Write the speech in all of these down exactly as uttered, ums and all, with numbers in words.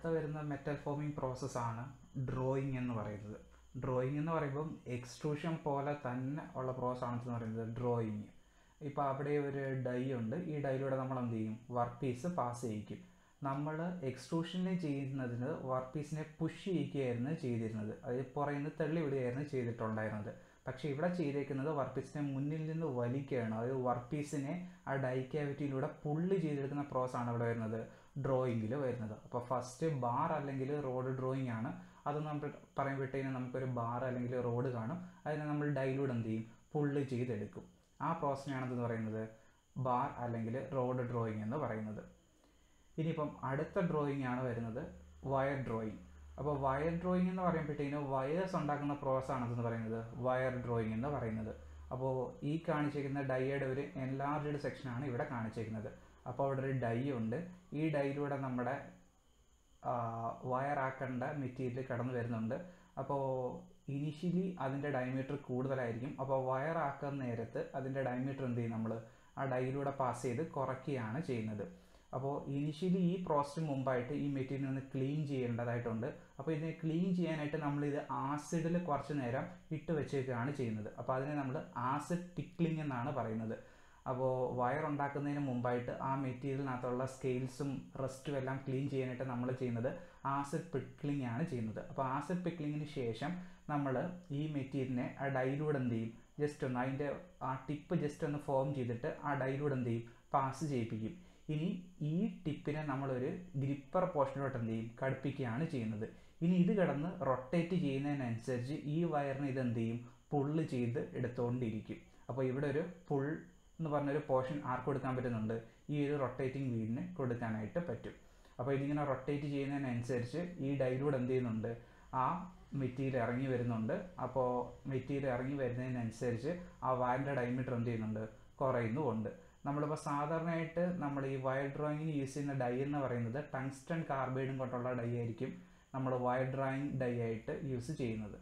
അടുത്ത വരുന്ന metal foaming പ്രോസസ്സാണ് ഡ്രോയിങ് എന്ന് പറയുന്നത്. ഡ്രോയിങ് എന്ന് പറയുമ്പം എക്സ്ട്രൂഷൻ പോലെ തന്നെ ഉള്ള പ്രോസസ്സാണെന്ന് പറയുന്നത് ഡ്രോയിങ്. ഇപ്പോൾ അവിടെ ഒരു ഡൈ ഉണ്ട്, ഈ ഡൈയിലൂടെ നമ്മൾ എന്ത് ചെയ്യും, വർക്ക് പീസ് പാസ് ചെയ്യിക്കും. നമ്മൾ എക്സ്ട്രൂഷനെ ചെയ്യുന്നതിന് വർക്ക് പീസിനെ പുഷ് ചെയ്യിക്കുകയായിരുന്നു ചെയ്തിരുന്നത്, അത് പുറകിൽ നിന്ന് തള്ളി വിടുകയായിരുന്നു ചെയ്തിട്ടുണ്ടായിരുന്നത്. പക്ഷേ ഇവിടെ ചെയ്തേക്കുന്നത് വർക്ക് പീസിനെ മുന്നിൽ നിന്ന് വലിക്കുകയാണ്, അതായത് വർക്ക് പീസിനെ ആ ഡൈ ക്യാവിറ്റിയിലൂടെ പുള്ളി ചെയ്തെടുക്കുന്ന പ്രോസസ്സാണ് ഇവിടെ വരുന്നത് ഡ്രോയിങ്ങിൽ വരുന്നത്. അപ്പോൾ ഫസ്റ്റ് ബാർ അല്ലെങ്കിൽ റോഡ് ഡ്രോയിങ് ആണ്. അത് നമ്മൾ പറയുമ്പോഴത്തേക്കും നമുക്കൊരു ബാർ അല്ലെങ്കിൽ റോഡ് കാണും, അതിനെ നമ്മൾ ഡൈയിലൂടെ എന്ത് ചെയ്യും, പുള്ളി ചെയ്തെടുക്കും. ആ പ്രോസസ്സിനാണെന്ന് പറയുന്നത് ബാർ അല്ലെങ്കിൽ റോഡ് ഡ്രോയിങ് എന്ന് പറയുന്നത്. ഇനിയിപ്പം അടുത്ത ഡ്രോയിങ് ആണ് വരുന്നത് വയർ ഡ്രോയിങ്. അപ്പോൾ വയർ ഡ്രോയിങ് എന്ന് പറയുമ്പോഴത്തേക്കും വയേഴ്സ് ഉണ്ടാക്കുന്ന പ്രോസസ്സാണെന്ന് പറയുന്നത് വയർ ഡ്രോയിങ് എന്ന് പറയുന്നത്. അപ്പോൾ ഈ കാണിച്ചിരിക്കുന്ന ഡൈയുടെ ഒരു എൻലാർജ്ഡ് സെക്ഷനാണ് ഇവിടെ കാണിച്ചിരിക്കുന്നത്. അപ്പോൾ അവിടെ ഒരു ഡൈ ഉണ്ട്, ഈ ഡൈയിലൂടെ നമ്മുടെ വയറാക്കേണ്ട മെറ്റീരിയൽ കടന്നു വരുന്നുണ്ട്. അപ്പോൾ ഇനിഷ്യലി അതിൻ്റെ ഡയമീറ്റർ കൂടുതലായിരിക്കും, അപ്പോൾ വയറാക്കുന്ന നേരത്ത് അതിൻ്റെ ഡയമീറ്റർ എന്ത് ചെയ്യും, നമ്മൾ ആ ഡൈയിലൂടെ പാസ് ചെയ്ത് കുറയ്ക്കുകയാണ് ചെയ്യുന്നത്. അപ്പോൾ ഇനിഷ്യലി ഈ പ്രോസസ്സിന് മുമ്പായിട്ട് ഈ മെറ്റീരിയൽ ഒന്ന് ക്ലീൻ ചെയ്യേണ്ടതായിട്ടുണ്ട്. അപ്പോൾ ഇതിനെ ക്ലീൻ ചെയ്യാനായിട്ട് നമ്മളിത് ആസിഡിൽ കുറച്ച് നേരം ഇട്ട് വെച്ചേക്കുകയാണ് ചെയ്യുന്നത്. അപ്പോൾ അതിനെ നമ്മൾ ആസിഡ് പിക്ലിംഗ് എന്നാണ് പറയുന്നത്. അപ്പോൾ വയർ ഉണ്ടാക്കുന്നതിന് മുമ്പായിട്ട് ആ മെറ്റീരിയലിനകത്തുള്ള സ്കെയിൽസും റസ്റ്റും എല്ലാം ക്ലീൻ ചെയ്യാനായിട്ട് നമ്മൾ ചെയ്യുന്നത് ആസിഡ് പിക്ലിംഗ് ആണ് ചെയ്യുന്നത്. അപ്പോൾ ആസിഡ് പിക്ലിങ്ങിന് ശേഷം നമ്മൾ ഈ മെറ്റീരിയലിനെ ആ ഡൈയിലൂടെ എന്ത് ചെയ്യും, ജസ്റ്റ് ഒന്ന് അതിൻ്റെ ആ ടിപ്പ് ജസ്റ്റ് ഒന്ന് ഫോം ചെയ്തിട്ട് ആ ഡൈയിലൂടെ എന്ത് ചെയ്യും, പാസ് ചെയ്യിപ്പിക്കും. ഇനി ഈ ടിപ്പിനെ നമ്മളൊരു ഗ്രിപ്പർ പോർഷനിലോട്ട് എന്ത് ചെയ്യും, ഘടിപ്പിക്കുകയാണ് ചെയ്യുന്നത്. ഇനി ഇത് കിടന്ന് റൊട്ടേറ്റ് ചെയ്യുന്നതിനനുസരിച്ച് ഈ വയറിന് ഇതെന്ത് ചെയ്യും, പുള്ള് ചെയ്ത് എടുത്തുകൊണ്ടിരിക്കും. അപ്പോൾ ഇവിടെ ഒരു പുൾ എന്ന് പറഞ്ഞൊരു പോർഷൻ ആർക്ക് കൊടുക്കാൻ പറ്റുന്നുണ്ട്, ഈ ഒരു റൊട്ടേറ്റിംഗ് വീലിന് കൊടുക്കാനായിട്ട് പറ്റും. അപ്പോൾ ഇതിങ്ങനെ റൊട്ടേറ്റ് ചെയ്യുന്നതിനനുസരിച്ച് ഈ ഡൈയിലൂടെ എന്ത് ചെയ്യുന്നുണ്ട്, ആ മെറ്റീരിയൽ ഇറങ്ങി വരുന്നുണ്ട്. അപ്പോൾ മെറ്റീരിയൽ ഇറങ്ങി വരുന്നതിനനുസരിച്ച് ആ വയറിൻ്റെ ഡയമീറ്റർ എന്ത് ചെയ്യുന്നുണ്ട്, കുറയുന്നുമുണ്ട്. നമ്മളിപ്പോൾ സാധാരണയായിട്ട് നമ്മൾ ഈ വയർ ഡ്രോയിങ്ങിന് യൂസ് ചെയ്യുന്ന ഡൈ എന്ന് പറയുന്നത് ടങ്സ്റ്റൺ കാർബൈഡും കൊണ്ടുള്ള ഡൈ ആയിരിക്കും നമ്മൾ വയർ ഡ്രോയിങ് ഡൈ ആയിട്ട് യൂസ് ചെയ്യുന്നത്.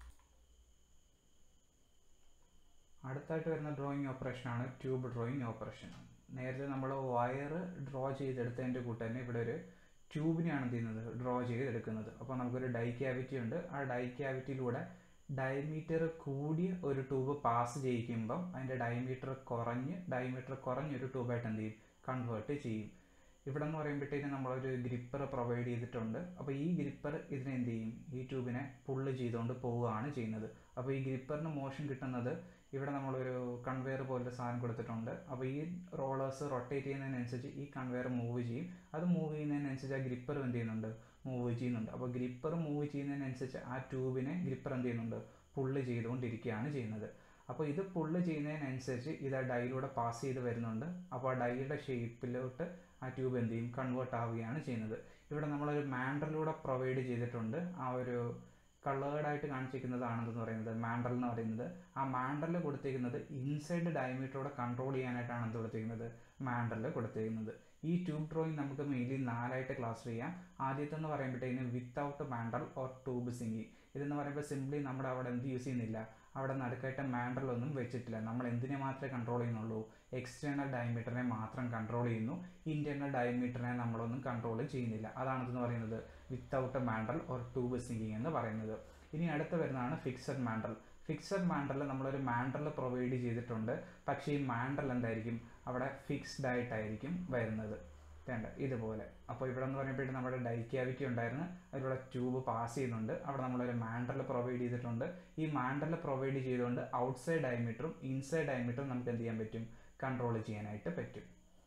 അടുത്തായിട്ട് വരുന്ന ഡ്രോയിങ് ഓപ്പറേഷനാണ് ട്യൂബ് ഡ്രോയിങ് ഓപ്പറേഷൻ. നേരത്തെ നമ്മൾ വയർ ഡ്രോ ചെയ്തെടുത്തതിൻ്റെ കൂട്ട് തന്നെ ഇവിടെ ഒരു ട്യൂബിനെയാണ് എന്ത് ചെയ്യുന്നത്, ഡ്രോ ചെയ്തെടുക്കുന്നത്. അപ്പോൾ നമുക്കൊരു ഡൈ ക്യാവിറ്റി ഉണ്ട്, ആ ഡൈ ക്യാവിറ്റിയിലൂടെ ഡയമീറ്റർ കൂടിയ ഒരു ട്യൂബ് പാസ് ചെയ്യിക്കുമ്പം അതിൻ്റെ ഡയമീറ്റർ കുറഞ്ഞ് ഡയമീറ്റർ കുറഞ്ഞൊരു ട്യൂബായിട്ട് എന്ത് ചെയ്യും, കൺവേർട്ട് ചെയ്യും. ഇവിടെ എന്ന് പറയുമ്പോഴത്തേക്കും നമ്മളൊരു ഗ്രിപ്പർ പ്രൊവൈഡ് ചെയ്തിട്ടുണ്ട്. അപ്പോൾ ഈ ഗ്രിപ്പർ ഇതിനെ എന്ത് ചെയ്യും, ഈ ട്യൂബിനെ പുള്ള് ചെയ്തുകൊണ്ട് പോവുകയാണ് ചെയ്യുന്നത്. അപ്പോൾ ഈ ഗ്രിപ്പറിന് മോഷൻ കിട്ടുന്നത് ഇവിടെ നമ്മളൊരു കൺവെയർ പോലത്തെ സാധനം കൊടുത്തിട്ടുണ്ട്. അപ്പോൾ ഈ റോളേഴ്സ് റൊട്ടേറ്റ് ചെയ്യുന്നതിനനുസരിച്ച് ഈ കൺവെയർ മൂവ് ചെയ്യും. അത് മൂവ് ചെയ്യുന്നതിനനുസരിച്ച് ആ ഗ്രിപ്പർ എന്ത് ചെയ്യുന്നുണ്ട്, മൂവ് ചെയ്യുന്നുണ്ട്. അപ്പോൾ ഗ്രിപ്പർ മൂവ് ചെയ്യുന്നതിനനുസരിച്ച് ആ ട്യൂബിനെ ഗ്രിപ്പർ എന്ത് ചെയ്യുന്നുണ്ട്, പുള്ള് ചെയ്തുകൊണ്ടിരിക്കുകയാണ് ചെയ്യുന്നത്. അപ്പോൾ ഇത് പുള്ള് ചെയ്യുന്നതിനനുസരിച്ച് ഇത് ആ ഡൈയിലൂടെ പാസ് ചെയ്ത് വരുന്നുണ്ട്. അപ്പോൾ ആ ഡൈയുടെ ഷേപ്പിലോട്ട് ആ ട്യൂബ് എന്ത് ചെയ്യും, കൺവേർട്ട് ആവുകയാണ് ചെയ്യുന്നത്. ഇവിടെ നമ്മളൊരു മാൻഡലിലൂടെ പ്രൊവൈഡ് ചെയ്തിട്ടുണ്ട്. ആ ഒരു കളേർഡായിട്ട് കാണിച്ചിരിക്കുന്നതാണെന്ന് പറയുന്നത് മാൻഡൽ എന്ന് പറയുന്നത്. ആ മാൻഡലിൽ കൊടുത്തിരിക്കുന്നത് ഇൻസൈഡ് ഡയമീറ്ററോടെ കൺട്രോൾ ചെയ്യാനായിട്ടാണ് എന്ത് കൊടുത്തിരിക്കുന്നത്, മാൻഡലിൽ കൊടുത്തിരിക്കുന്നത്. ഈ ട്യൂബ് ഡ്രോയിങ് നമുക്ക് മെയിൻലി നാലായിട്ട് ക്ലാസ് ചെയ്യാം. ആദ്യത്തെ എന്ന് പറയുമ്പോഴത്തേക്കും without mandrel or tube sinking. ഇതെന്ന് പറയുമ്പോൾ സിംപ്ലി നമ്മുടെ അവിടെ എന്ത് യൂസ് ചെയ്യുന്നില്ല, അവിടെ നടുക്കായിട്ട് മാൻഡലൊന്നും വെച്ചിട്ടില്ല. നമ്മൾ എന്തിനെ മാത്രമേ കൺട്രോൾ ചെയ്യുന്നുള്ളൂ, എക്സ്റ്റേണൽ ഡയമീറ്ററിനെ മാത്രം കൺട്രോൾ ചെയ്യുന്നു, ഇൻറ്റേർണൽ ഡയമീറ്ററിനെ നമ്മളൊന്നും കൺട്രോൾ ചെയ്യുന്നില്ല. അതാണെന്ന് പറയുന്നത് without mandrel or tube sinking എന്ന് പറയുന്നത്. ഇനി അടുത്ത് വരുന്നതാണ് ഫിക്സഡ് മാൻഡൽ. ഫിക്സഡ് മാൻഡൽ നമ്മളൊരു മാൻഡൽ പ്രൊവൈഡ് ചെയ്തിട്ടുണ്ട്, പക്ഷേ ഈ മാൻഡൽ എന്തായിരിക്കും, അവിടെ ഫിക്സ്ഡ് ആയിട്ടായിരിക്കും വരുന്നത്, വേണ്ട ഇതുപോലെ. അപ്പോൾ ഇവിടെ എന്ന് പറയുമ്പോഴത്തേക്കും നമ്മുടെ ഡൈ ക്യാവിറ്റി ഉണ്ടായിരുന്നു, അതിലൂടെ ട്യൂബ് പാസ് ചെയ്യുന്നുണ്ട്. അവിടെ നമ്മളൊരു മാൻഡൽ പ്രൊവൈഡ് ചെയ്തിട്ടുണ്ട്. ഈ മാൻഡൽ പ്രൊവൈഡ് ചെയ്തുകൊണ്ട് ഔട്ട്സൈഡ് ഡയമീറ്ററും ഇൻസൈഡ് ഡയമീറ്ററും നമുക്ക് എന്ത് ചെയ്യാൻ പറ്റും, കൺട്രോൾ ചെയ്യാനായിട്ട് പറ്റും.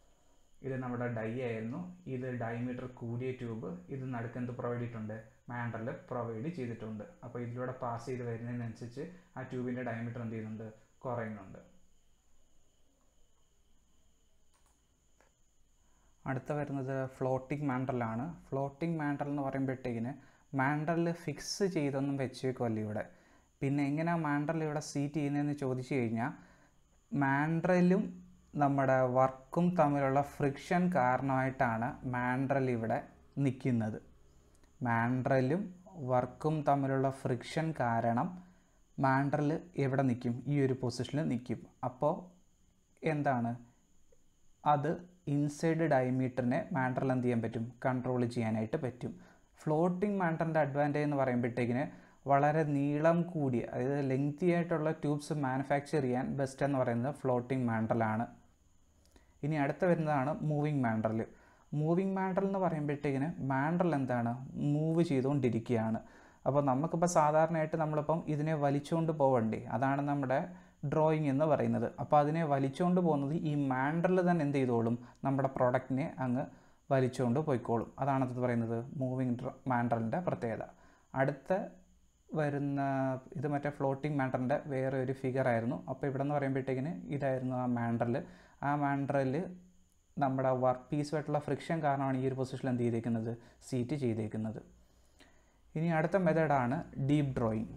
ഇത് നമ്മുടെ ഡൈ ആയിരുന്നു, ഇത് ഡയമീറ്റർ കൂടിയ ട്യൂബ്, ഇത് നടുക്കെന്ത് പ്രൊവൈഡ് ചെയ്തിട്ടുണ്ട്, മാൻഡൽ പ്രൊവൈഡ് ചെയ്തിട്ടുണ്ട്. അപ്പോൾ ഇതിലൂടെ പാസ് ചെയ്ത് വരുന്നതിനനുസരിച്ച് ആ ട്യൂബിൻ്റെ ഡയമീറ്റർ എന്ത് ചെയ്യുന്നുണ്ട്, കുറയുന്നുണ്ട്. അടുത്ത വരുന്നത് ഫ്ലോട്ടിംഗ് മാൻഡലാണ്. ഫ്ലോട്ടിംഗ് മാൻഡൽ എന്ന് പറയുമ്പോഴത്തേക്കിന് മാൻഡലിൽ ഫിക്സ് ചെയ്തൊന്നും വെച്ചേക്കുമല്ലോ ഇവിടെ. പിന്നെ എങ്ങനെയാണ് മാൻഡൽ ഇവിടെ സീറ്റ് ചെയ്യുന്നതെന്ന് ചോദിച്ചു കഴിഞ്ഞാൽ, മാൻഡലും നമ്മുടെ വർക്കും തമ്മിലുള്ള ഫ്രിക്ഷൻ കാരണമായിട്ടാണ് മാൻഡൽ ഇവിടെ നിൽക്കുന്നത്. മാൻഡലും വർക്കും തമ്മിലുള്ള ഫ്രിക്ഷൻ കാരണം മാൻഡൽ എവിടെ നിൽക്കും, ഈ ഒരു പൊസിഷനിൽ നിൽക്കും. അപ്പോൾ എന്താണ്, അത് ഇൻസൈഡ് ഡയമീറ്ററിനെ മാൻഡൽ എന്ത് ചെയ്യാൻ പറ്റും, കൺട്രോൾ ചെയ്യാനായിട്ട് പറ്റും. ഫ്ലോട്ടിംഗ് മാൻഡലിൻ്റെ അഡ്വാൻറ്റേജ് എന്ന് പറയുമ്പോഴത്തേക്കിന് വളരെ നീളം കൂടിയ അതായത് ലെങ്തി ആയിട്ടുള്ള ട്യൂബ്സ് മാനുഫാക്ചർ ചെയ്യാൻ ബെസ്റ്റ് എന്ന് പറയുന്നത് ഫ്ലോട്ടിംഗ് മാൻഡലാണ്. ഇനി അടുത്ത വരുന്നതാണ് മൂവിങ് മാൻഡൽ. മൂവിങ് മാൻഡൽ എന്ന് പറയുമ്പോഴത്തേക്കിന് മാൻഡൽ എന്താണ്, മൂവ് ചെയ്തുകൊണ്ടിരിക്കുകയാണ്. അപ്പോൾ നമുക്കിപ്പോൾ സാധാരണയായിട്ട് നമ്മളിപ്പം ഇതിനെ വലിച്ചുകൊണ്ട് പോകണ്ടേ, അതാണ് നമ്മുടെ ഡ്രോയിങ് എന്ന് പറയുന്നത്. അപ്പോൾ അതിനെ വലിച്ചുകൊണ്ട് പോകുന്നത് ഈ മാൻഡൽ തന്നെ എന്ത് ചെയ്തോളും, നമ്മുടെ പ്രൊഡക്റ്റിനെ അങ്ങ് വലിച്ചുകൊണ്ട് പോയിക്കോളും. അതാണ് അത് പറയുന്നത് മൂവിങ് മാൻഡലിൻ്റെ പ്രത്യേകത. അടുത്ത വരുന്ന ഇത് മറ്റേ ഫ്ലോട്ടിംഗ് മാൻഡലിൻ്റെ വേറെ ഒരു ഫിഗർ ആയിരുന്നു. അപ്പോൾ ഇവിടെ നിന്ന് പറയുമ്പോഴത്തേക്കിന് ഇതായിരുന്നു ആ മാൻഡൽ. ആ മാൻഡലിൽ നമ്മുടെ വർക്ക് പീസുമായിട്ടുള്ള ഫ്രിക്ഷൻ കാരണമാണ് ഈ ഒരു പൊസിഷനിൽ എന്ത് ചെയ്തേക്കുന്നത്, സീറ്റ് ചെയ്തേക്കുന്നത്. ഇനി അടുത്ത മെത്തേഡാണ് ഡീപ്പ് ഡ്രോയിങ്.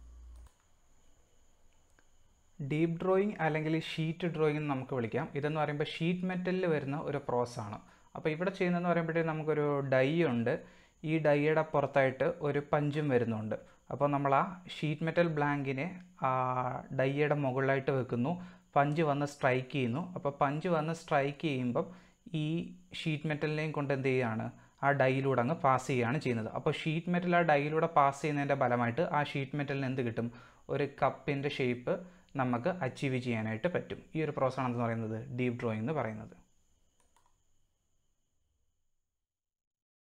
ഡീപ്പ് ഡ്രോയിങ് അല്ലെങ്കിൽ ഷീറ്റ് ഡ്രോയിങ് എന്ന് നമുക്ക് വിളിക്കാം. ഇതെന്ന് പറയുമ്പോൾ ഷീറ്റ് മെറ്റലിൽ വരുന്ന ഒരു പ്രോസസ്സാണ്. അപ്പോൾ ഇവിടെ ചെയ്യുന്നതെന്ന് പറയുമ്പോഴത്തേക്ക് നമുക്കൊരു ഡൈ ഉണ്ട്. ഈ ഡൈയുടെ പുറത്തായിട്ട് ഒരു പഞ്ചും വരുന്നുണ്ട്. അപ്പോൾ നമ്മൾ ആ ഷീറ്റ് മെറ്റൽ ബ്ലാങ്കിനെ ആ ഡൈയുടെ മുകളിലായിട്ട് വെക്കുന്നു. പഞ്ച് വന്ന് സ്ട്രൈക്ക് ചെയ്യുന്നു. അപ്പോൾ പഞ്ച് വന്ന് സ്ട്രൈക്ക് ചെയ്യുമ്പം ഈ ഷീറ്റ് മെറ്റലിനെയും കൊണ്ട് എന്ത് ചെയ്യുകയാണ്, ആ ഡൈയിലൂടെ അങ്ങ് പാസ് ചെയ്യുകയാണ് ചെയ്യുന്നത്. അപ്പോൾ ഷീറ്റ് മെറ്റൽ ആ ഡൈയിലൂടെ പാസ് ചെയ്യുന്നതിൻ്റെ ഫലമായിട്ട് ആ ഷീറ്റ് മെറ്റലിന് എന്ത് കിട്ടും, ഒരു കപ്പിൻ്റെ ഷേപ്പ് നമുക്ക് അച്ചീവ് ചെയ്യാനായിട്ട് പറ്റും. ഈ ഒരു പ്രോസസ്സാണ് എന്ന് പറയുന്നത് ഡീപ്പ് ഡ്രോയിങ് എന്ന് പറയുന്നത്.